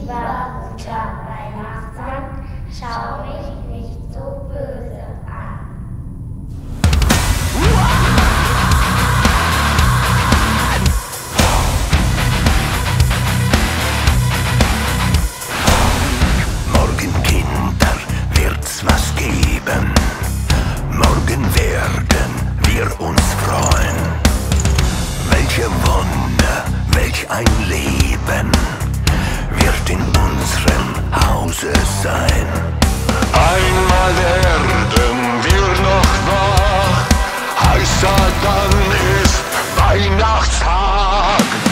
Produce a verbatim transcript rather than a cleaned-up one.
Lieber guter Weihnachtsmann, schau mich nicht so böse an. Morgen, Kinder, wird's was geben. Morgen werden wir uns freuen. Welche Wunder, welch ein Leben wird in unserem Hause sein. Einmal werden wir noch wach, heißer dann ist Weihnachtstag.